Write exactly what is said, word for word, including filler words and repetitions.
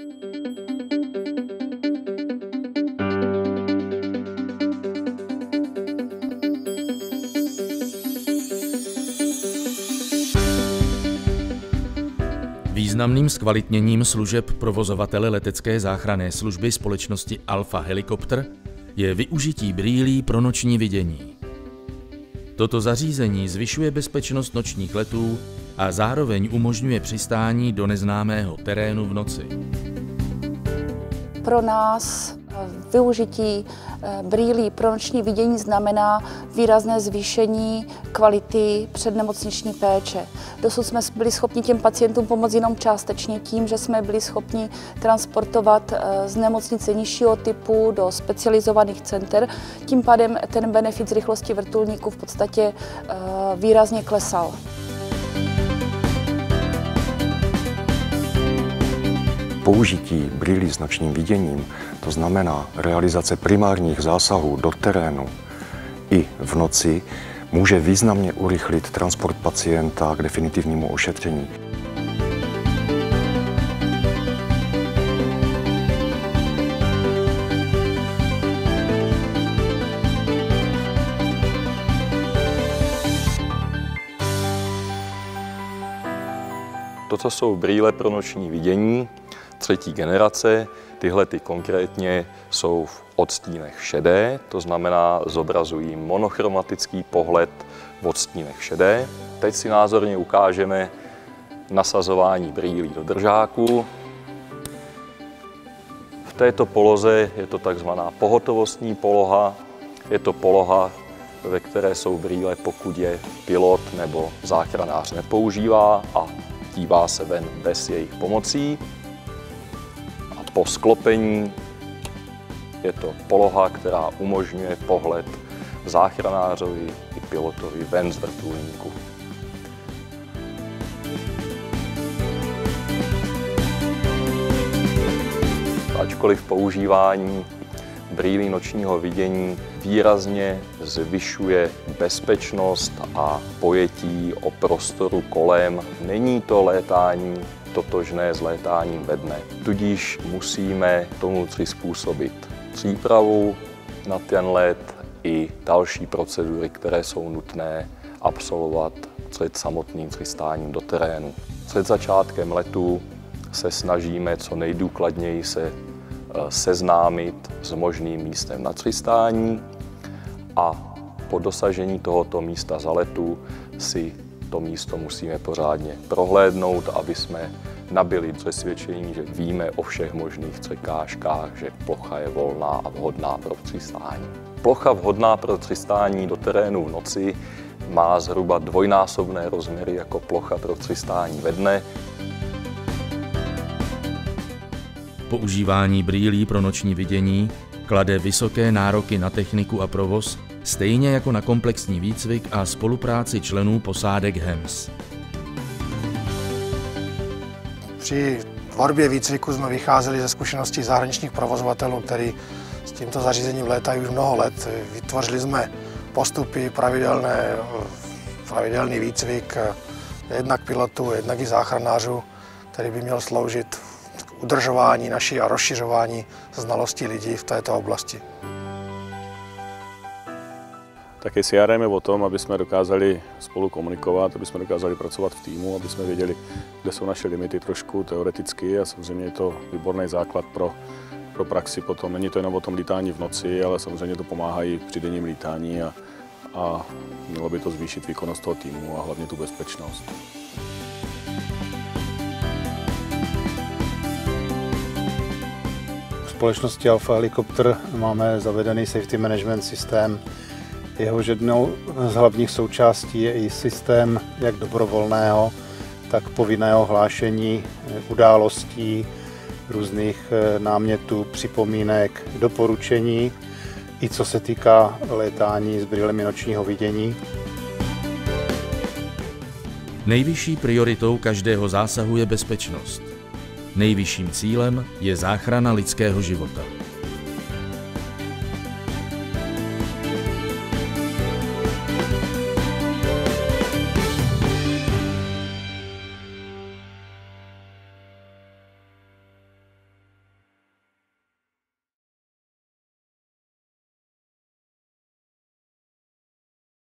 Významným zkvalitněním služeb provozovatele letecké záchranné služby společnosti Alfa Helikopter je využití brýlí pro noční vidění. Toto zařízení zvyšuje bezpečnost nočních letů a zároveň umožňuje přistání do neznámého terénu v noci. Pro nás využití brýlí pro noční vidění znamená výrazné zvýšení kvality přednemocniční péče. Dosud jsme byli schopni těm pacientům pomoct jenom částečně tím, že jsme byli schopni transportovat z nemocnice nižšího typu do specializovaných center. Tím pádem ten benefit z rychlosti vrtulníku v podstatě výrazně klesal. Použití brýlí s nočním viděním, to znamená realizace primárních zásahů do terénu i v noci, může významně urychlit transport pacienta k definitivnímu ošetření. To, co jsou brýle pro noční vidění, třetí generace, tyhle ty konkrétně jsou v odstínech šedé, to znamená zobrazují monochromatický pohled v odstínech šedé. Teď si názorně ukážeme nasazování brýlí do držáku. V této poloze je to takzvaná pohotovostní poloha. Je to poloha, ve které jsou brýle, pokud je pilot nebo záchranář nepoužívá a dívá se ven bez jejich pomocí. A po sklopení je to poloha, která umožňuje pohled záchranářovi i pilotovi ven z vrtulníku. Ačkoliv používání brýlí nočního vidění výrazně zvyšuje bezpečnost a pojetí o prostoru kolem, není to létání totožné s létáním ve dne. Tudíž musíme tomu přizpůsobit přípravu na ten let i další procedury, které jsou nutné absolvovat před samotným přistáním do terénu. Před začátkem letu se snažíme co nejdůkladněji se seznámit s možným místem na přistání a po dosažení tohoto místa zaletu si to místo musíme pořádně prohlédnout, aby jsme nabili přesvědčení, že víme o všech možných překážkách, že plocha je volná a vhodná pro přistání. Plocha vhodná pro přistání do terénu v noci má zhruba dvojnásobné rozměry jako plocha pro přistání ve dne. Používání brýlí pro noční vidění klade vysoké nároky na techniku a provoz, stejně jako na komplexní výcvik a spolupráci členů posádek H E M S. Při tvorbě výcviku jsme vycházeli ze zkušeností zahraničních provozovatelů, kteří s tímto zařízením létají už mnoho let. Vytvořili jsme postupy, pravidelné, pravidelný výcvik jednak pilotů, jednak i záchranářů, který by měl sloužit k udržování naší a rozšiřování znalostí lidí v této oblasti. Také si hrajeme o tom, aby jsme dokázali spolu komunikovat, aby jsme dokázali pracovat v týmu, aby jsme věděli, kde jsou naše limity trošku teoreticky a samozřejmě je to výborný základ pro, pro praxi potom. Není to jenom o tom lítání v noci, ale samozřejmě to pomáhá i při denním lítání a, a mělo by to zvýšit výkonnost toho týmu a hlavně tu bezpečnost. V společnosti Alfa Helikopter máme zavedený safety management systém. Jehož jednou z hlavních součástí je i systém jak dobrovolného, tak povinného hlášení událostí, různých námětů, připomínek, doporučení, i co se týká létání s brýlemi nočního vidění. Nejvyšší prioritou každého zásahu je bezpečnost. Nejvyšším cílem je záchrana lidského života.